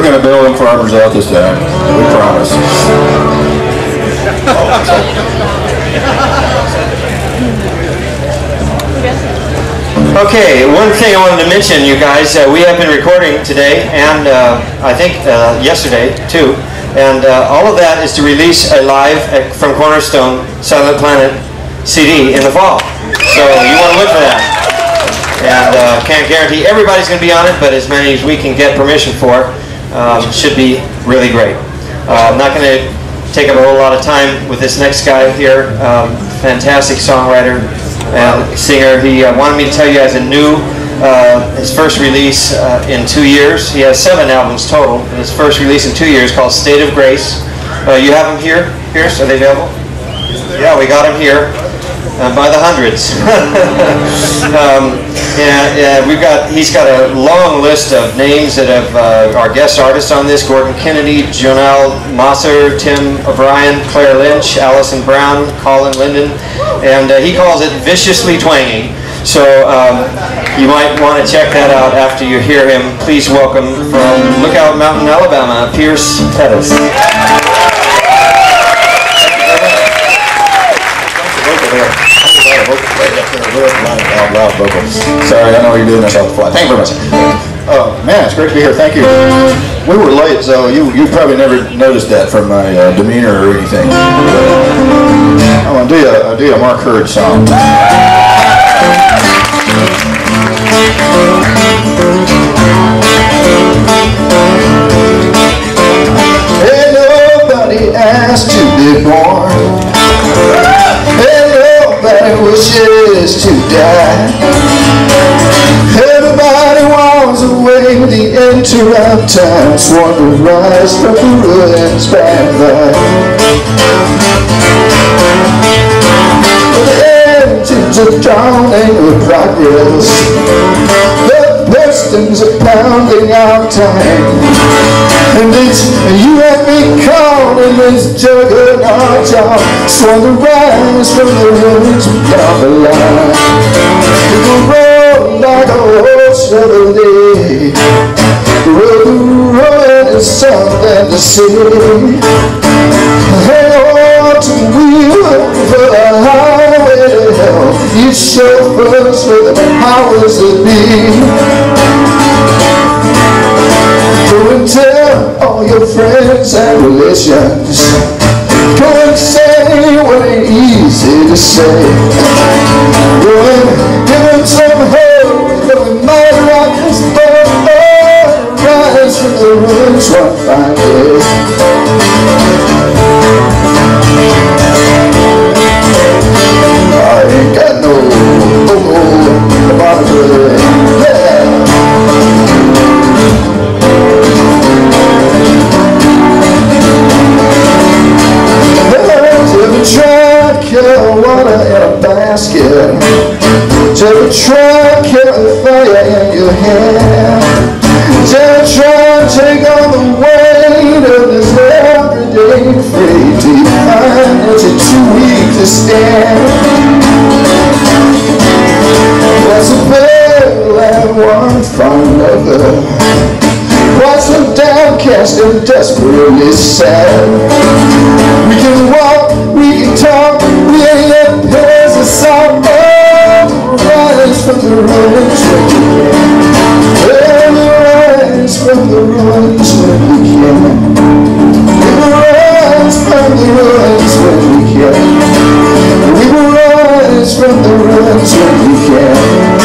going to bail them farmers out this time. We promise. Okay, one thing I wanted to mention, you guys, we have been recording today and I think yesterday too, and all of that is to release a live from Cornerstone Silent Planet CD in the fall. So you want to look for that. And can't guarantee everybody's going to be on it, but as many as we can get permission for should be really great. I'm not going to take up a whole lot of time with this next guy here. Fantastic songwriter and singer. He wanted me to tell you guys his first release in 2 years. He has 7 albums total. And his first release in 2 years called State of Grace. You have them here, Pierce? Are they available? Yeah, we got them here. By the hundreds. He's got a long list of names that are guest artists on this: Gordon Kennedy, Jonelle Mosser, Tim O'Brien, Claire Lynch, Allison Brown, Colin Linden, and he calls it viciously twangy. So you might want to check that out after you hear him. Please welcome from Lookout Mountain, Alabama, Pierce Pettis. Loud vocals. Sorry, I know you're doing this off the fly. Thank you very much. Oh man, it's great to be here. Thank you. We were late, so you probably never noticed that from my demeanor or anything. I want to do a Mark Hurd song. Ain't nobody asked to be born. Everybody wishes to die. Everybody wants away with the enter of time, sworn to rise from the ruins by and by. The engines are drowning with progress. The pistons are pounding out time. And it's you and me caught in this juggernaut job, sworn to rise from the ruins down the line. It will roll like a horse Chevrolet, rolling is something to see. Hang on to the wheel for the highway to hell. You chauffeurs for the powers that be. Go and tell all your friends and relations. Go and say what ain't easy to say. Go and give them some hope that we might rise from the ruins one fine day. I ain't got no about it. Try to carry water in a basket. Just try to carry fire in your hand. Just try to take on the weight of this everyday freight. Do you find that you're too weak to stand? What's a battle and one from another? Watch them downcast and desperately sad. We can walk, we can talk, we ain't let pairs of song rise from the ruins when we can. Well, we rise from the ruins when we can. We will rise from the ruins when we can. We will rise from the ruins when we can.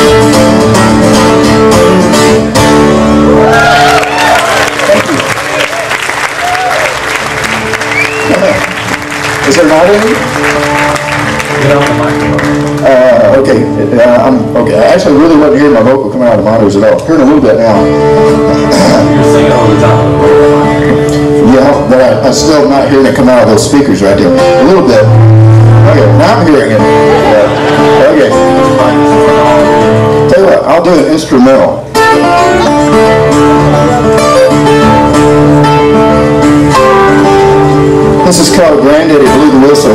Is there not any? Get on the microphone. Okay. I actually really wasn't hearing my vocal coming out of the monitors at all. Hearing a little bit now. You're singing all the time. Yeah, but I'm still not hearing it come out of those speakers right there. A little bit. Okay, now I'm hearing it. Okay. Tell you what, I'll do an instrumental. This is called Granddaddy Blew the Whistle.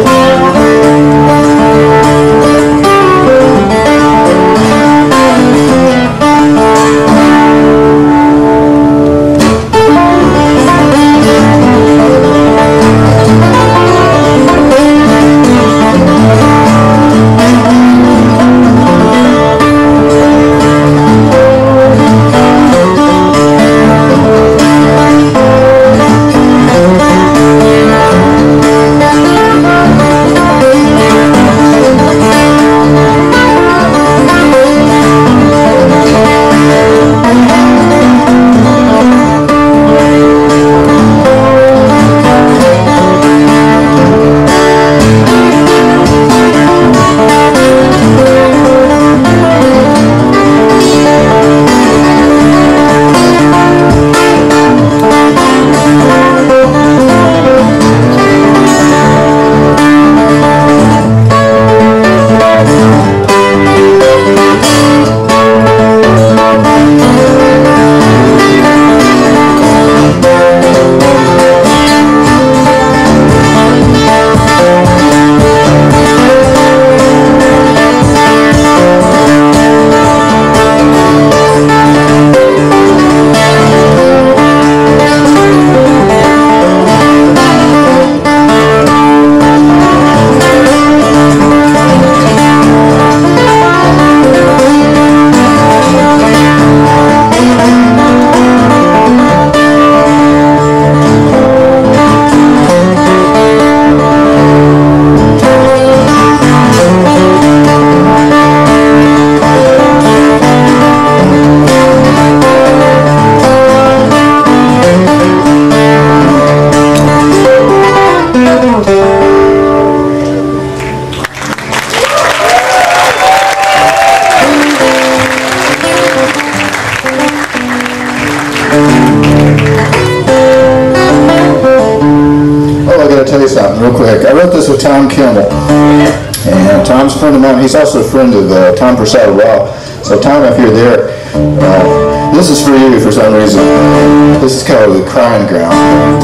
real quick. I wrote this with Tom Kimmel. And Tom's a friend of mine. He's also a friend of Tom Persada Raw. So Tom, if you're there, this is for you for some reason. This is called The Crying Ground.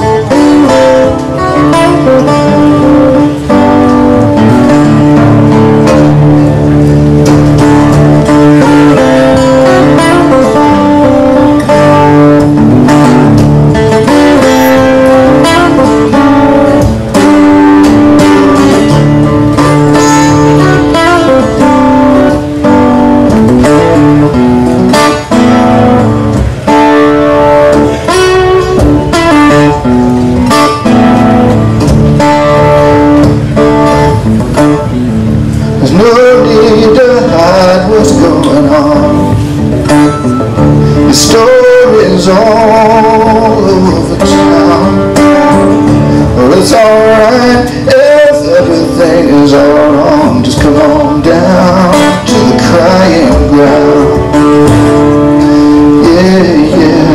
Stories all over town. Well, it's alright if everything is all wrong. Just come on down to the crying ground. Yeah, yeah.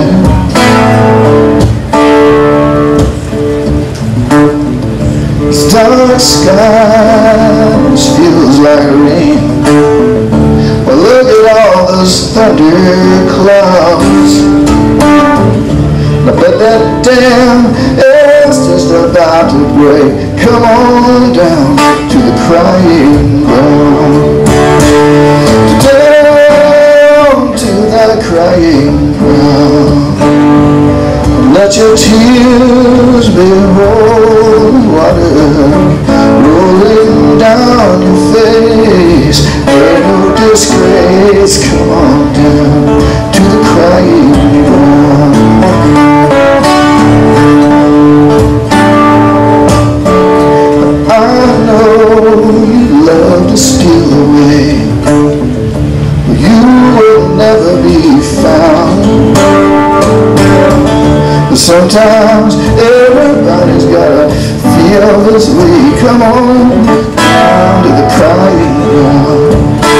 It's dark skies feels like rain. Well, look at all those thunder clouds. I bet that dam is just about to break. Come on down to the crying ground. Down to the crying ground. Let your tears be holy water rolling down your face. Ain't no disgrace. Come on down to the crying ground. I know you love to steal away, but you will never be found. But sometimes everybody's gotta feel this way. Come on down to the crying ground.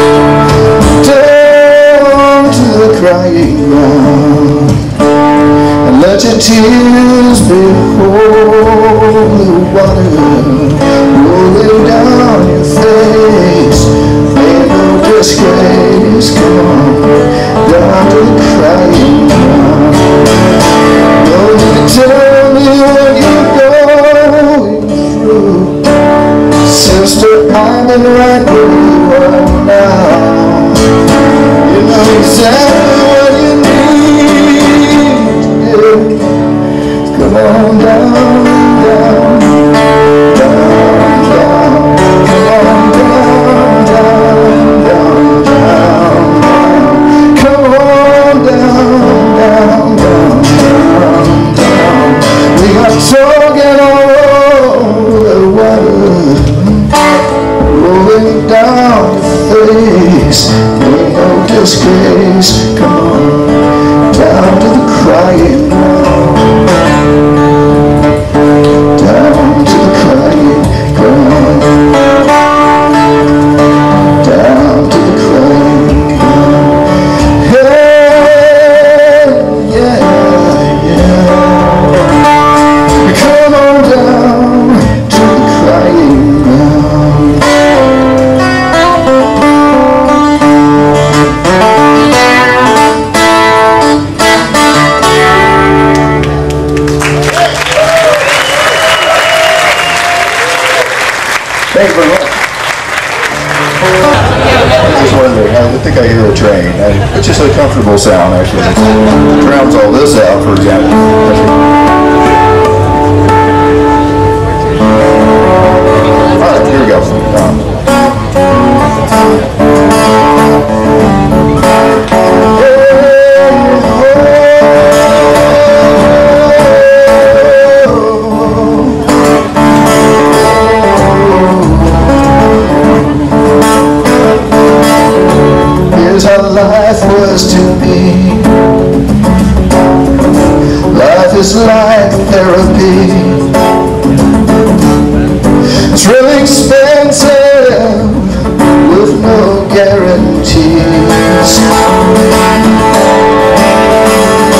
Down to the crying ground. And let your tears be holy water rolling down your face. Ain't no disgrace. Come on down to the crying ground. Don't you tell me what you're going through, sister. I'm in right where you are now. You know exactly what you need to do. Come on down, down, down, down. Come on down, down, down, down, down. Come on down, down, down, down, down. We got talking all over the water rolling down your face. Ain't no disgrace. Come on down to the crying ground. Down to the crying ground. Down to the crying ground. Hey, yeah, yeah. Come on down to the crying ground. Thank you very much. I was wondering, I think I hear a train. It's just a comfortable sound, actually. It drowns all this out, for example. All right, here we go. Here's how life was to be. Life is like therapy. It's really expensive with no guarantees.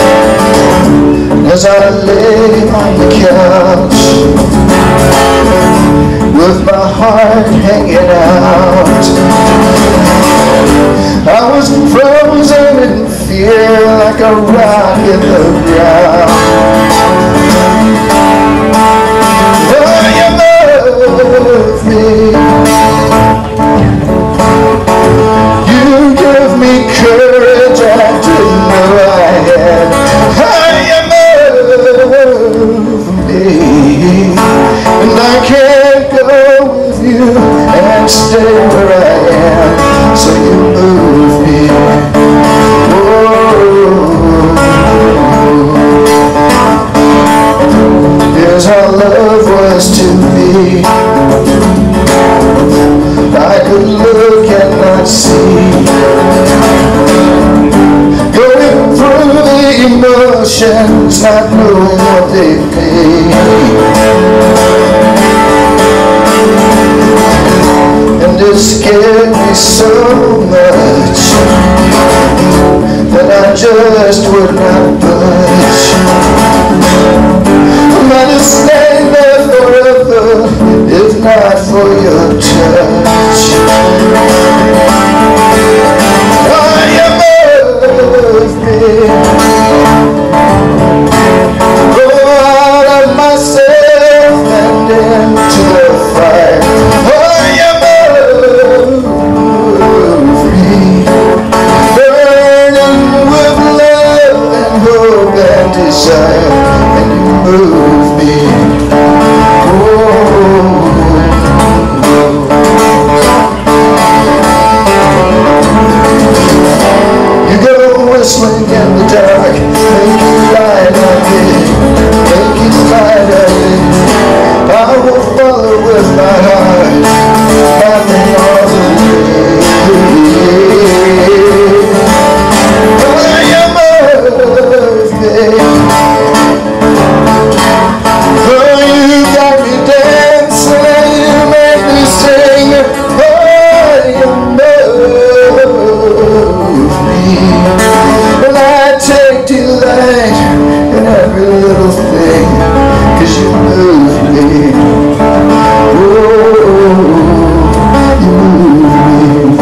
As I lay on the couch, with my heart hanging out. I was frozen in fear like a rock in the ground. Oh, you love me. You give me courage I didn't know I had. Oh, you love me. And I can't go with you and stay where I am. So you move me. Here's how love was to me. I could look and not see. Going through the emotions, not knowing what they mean. And it scared me so much that I just would not budge. I might have stayed there forever if not for your touch. Oh, you love me. Go out of myself and into the fire. Oh, you move me. Burning with love and hope and desire. And you move me. You go whistling in the dark, make it light of it, make it light of it. I will follow with my heart, laughing all the way. Oh, you move me. Oh, you got me dancing and you make me sing. Oh, you move me. And I take delight in every little thing, 'cause you move me. Oh, you move me.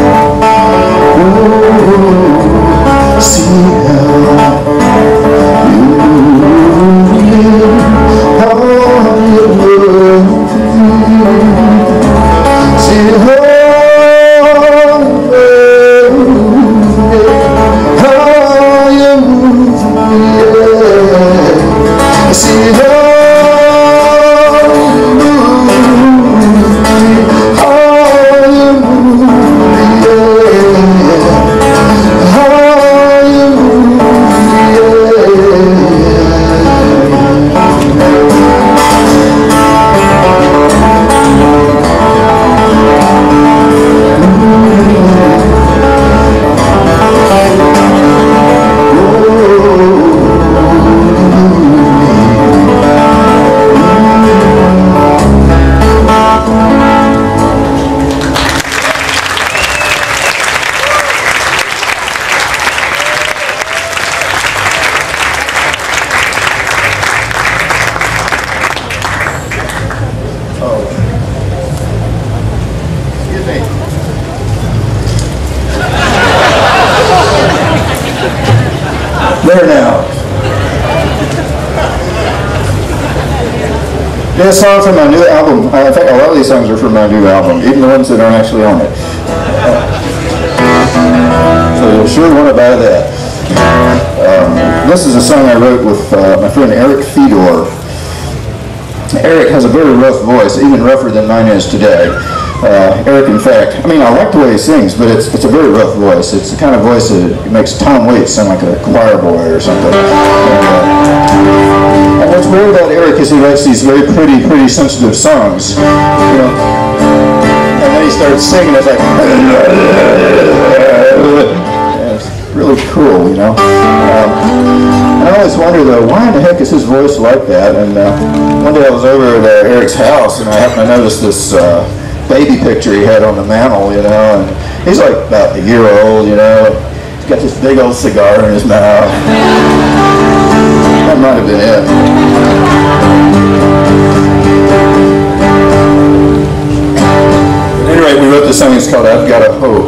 Oh, see how you move me. Oh, you move me. See how there now. This song from my new album. In fact, a lot of these songs are from my new album, even the ones that aren't actually on it. So you'll sure want to buy that. This is a song I wrote with my friend Eric Fedor. Eric has a very rough voice, even rougher than mine is today. Eric, in fact, I mean, I like the way he sings, but it's a very rough voice. It's the kind of voice that makes Tom Waits sound like a choir boy or something. And what's weird about Eric is he writes these very pretty sensitive songs, you know. And then he starts singing, it's like, it's really cool, you know. And I always wonder, though, why in the heck is his voice like that? And one day I was over at Eric's house, and I happened to notice this baby picture he had on the mantle, you know, and he's like about a year old, you know. He's got this big old cigar in his mouth. That might have been it. This song is called I've Got a Hope.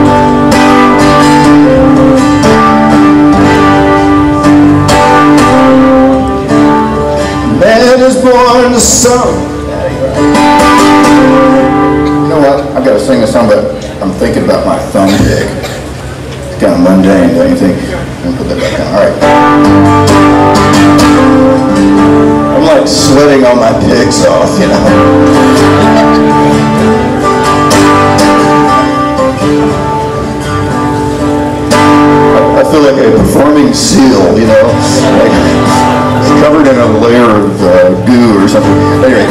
Man is born to song. You know what? I've got to sing a song, but I'm thinking about my thumb pick. It's kind of mundane, don't you think? I'm gonna put that back on. All right. I'm like sweating all my picks off, you know. I feel like a performing seal, you know, like covered in a layer of goo or something. Anyway.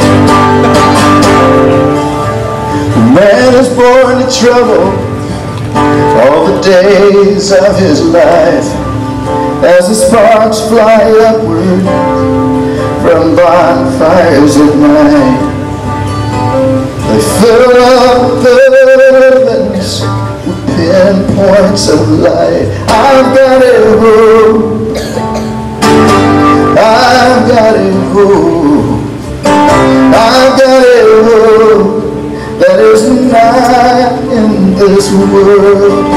Man is born to trouble all the days of his life, as the sparks fly upward from bonfires at night. They fill up the heavens with pinpoints of light. I've got a hope, I've got a hope, I've got a hope that is not in this world.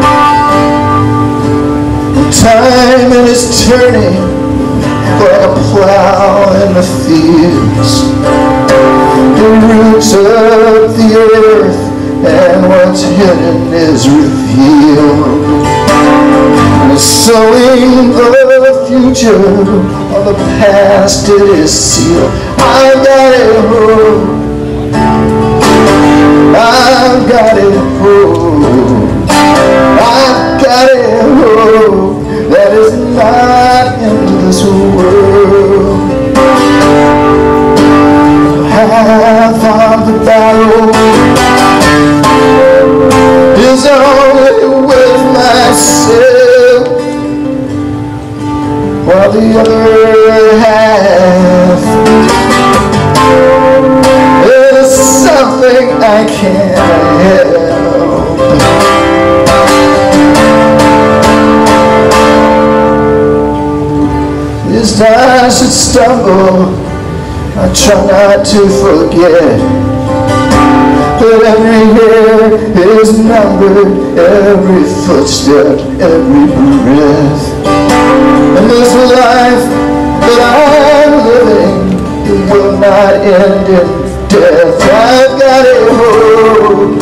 Time is turning like a plow in the fields. It roots up the earth and what's hidden is revealed. And it's sowing the future, while the past it is sealed. I've got a hope, I've got a hope, I've got a hope that is not in this world. Half of the battle is only with myself, while the other half is something I can't help. As I should stumble, I try not to forget, but every hair is numbered, every footstep, every breath. And this life that I'm living, it will not end in death. I've got a hope,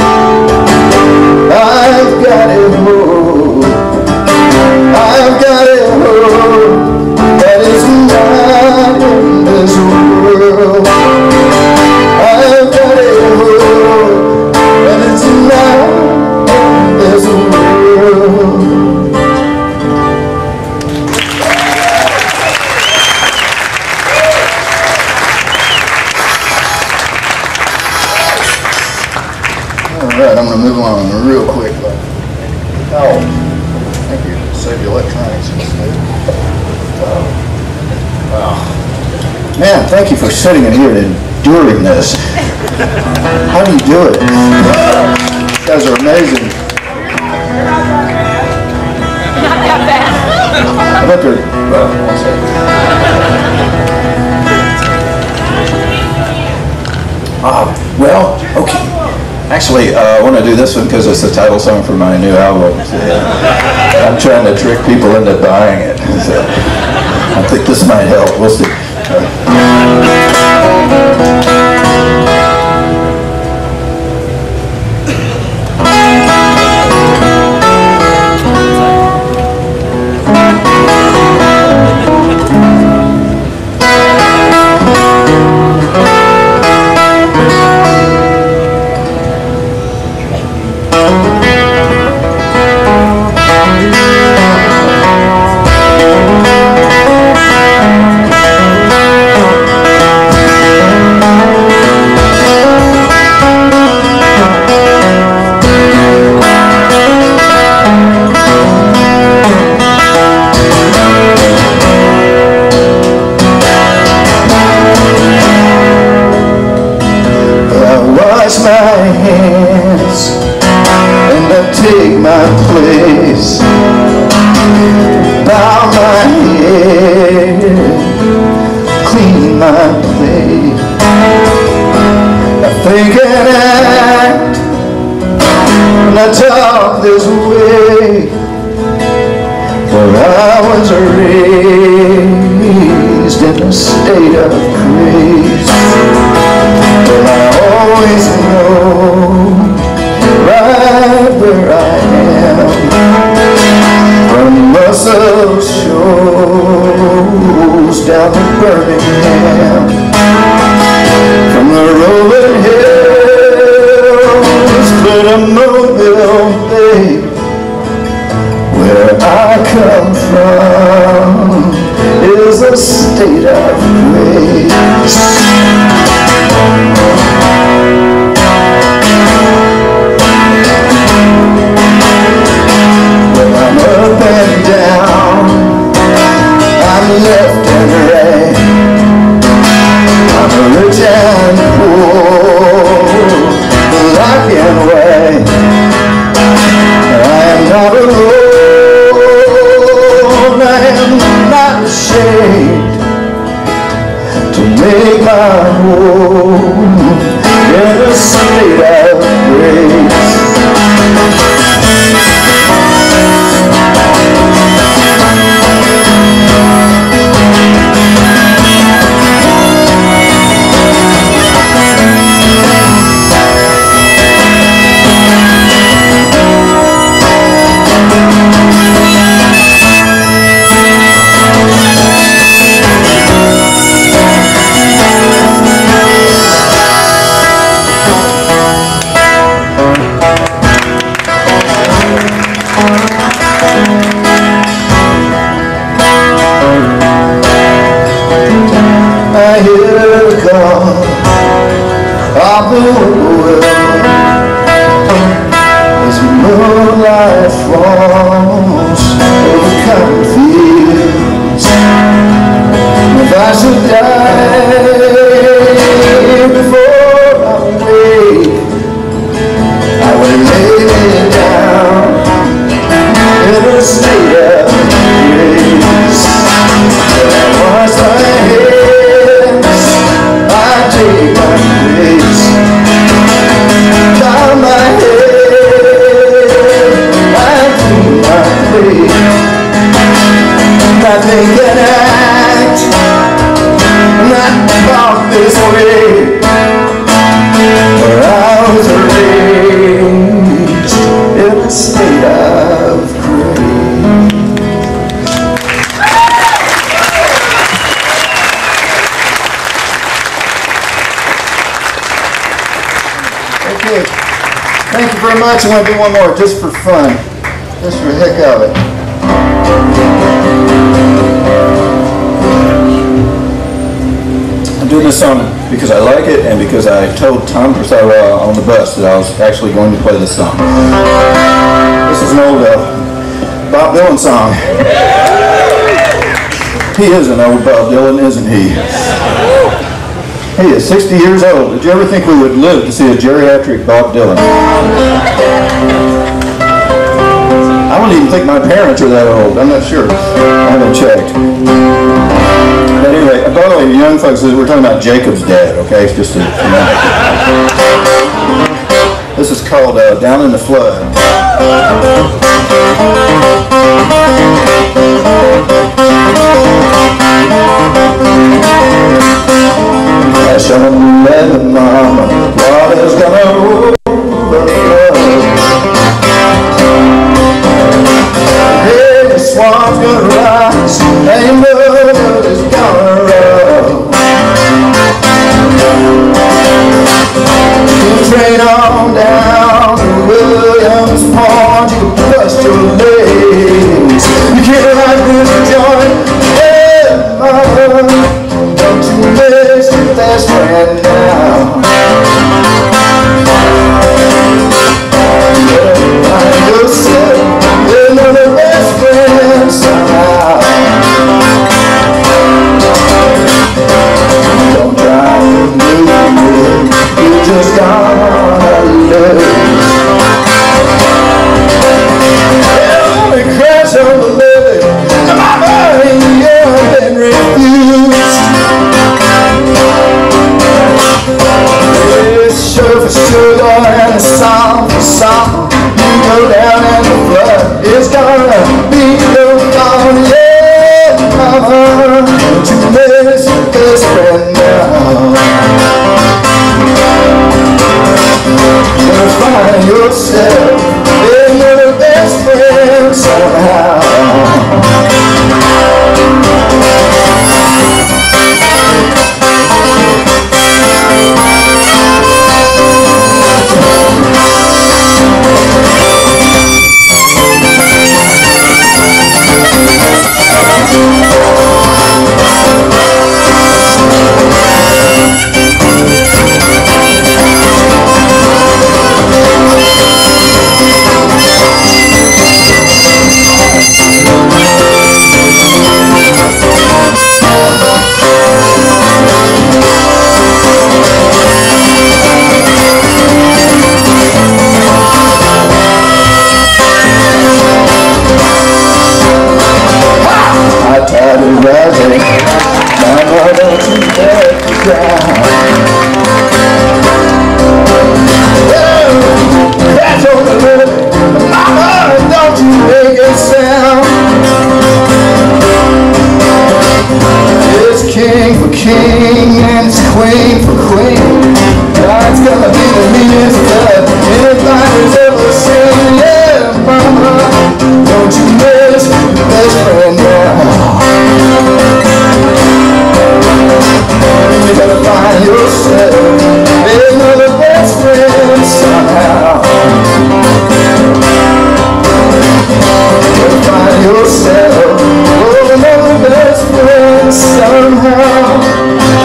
I've got a hope, I've got a hope that is not in this world. I've got a hope that is not in this world. Alright, I'm going to move on real quick. Oh, thank you. Save the electronics instead. Wow. Man, thank you for sitting in here and enduring this. How do you do it? You guys are amazing. Not that bad. I bet they're... one second. Well, okay. Actually, I want to do this one because it's the title song for my new album. I'm trying to trick people into buying it. So I think this might help. We'll see. take my place. Bow my head, clean my plate. I think and act state of grace. But I always know right where I am. From Muscle Shoals down to Birmingham, from the rolling hills to the Mobile Bay, where I come from is a state of grace. Well, I'm up and down, I'm left and right, I'm rich and poor, black and white. I am not alone, I am not ashamed to make my home in a state of grace. I hear the call of the world as moonlight falls over cotton fields. If I should die before I wake, I will lay me down in a state of grace. When I wash my hands, I take my place. Bow my head, I clean my plate. I think and act, not walk this way, where I was raised in a state of grace. Okay, thank you very much. I want to do one more just for fun, just for the heck of it. I'm doing this song because I like it and because I told Tom Purcell on the bus that I was actually going to play this song. This is an old Bob Dylan song. He is an old Bob Dylan, isn't he? He is 60 years old. Did you ever think we would live to see a geriatric Bob Dylan? I don't even think my parents are that old. I'm not sure. I haven't checked. But anyway, by the way, young folks, we're talking about Jacob's dad, okay? It's just a This is called Down in the Flood. Crash on the leather, mama, water's gonna overflow. Hey, the swan's gonna rise, and love is gonna roll. Train on down to Williams Pond, you can bust your legs. You can't ride this joint, yeah, mama. Don't you miss your best friend now. miss your best friend now. You'll find yourself another best friend somehow. Mama, don't you let me down. That's on the limit. Mama, don't you make it sound. It's king for king and it's queen for queen. God's gonna be the meanest that anybody's ever seen. Yeah, mama, don't you miss your best friend now. You gotta find yourself another best friend somehow. You gotta find yourself another best friend somehow.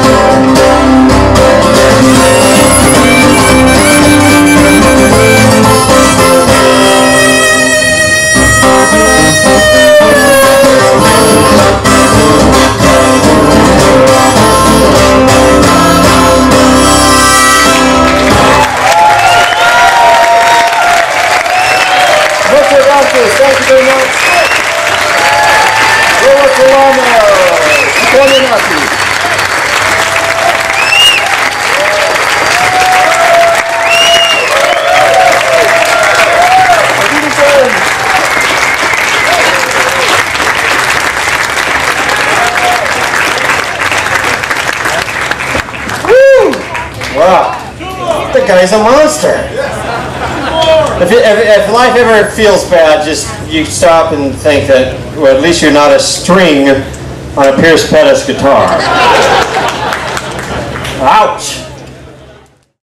Thank you very much. Wow, the guy's a monster. If life ever feels bad, just you stop and think that, well, at least you're not a string on a Pettis guitar. Ouch!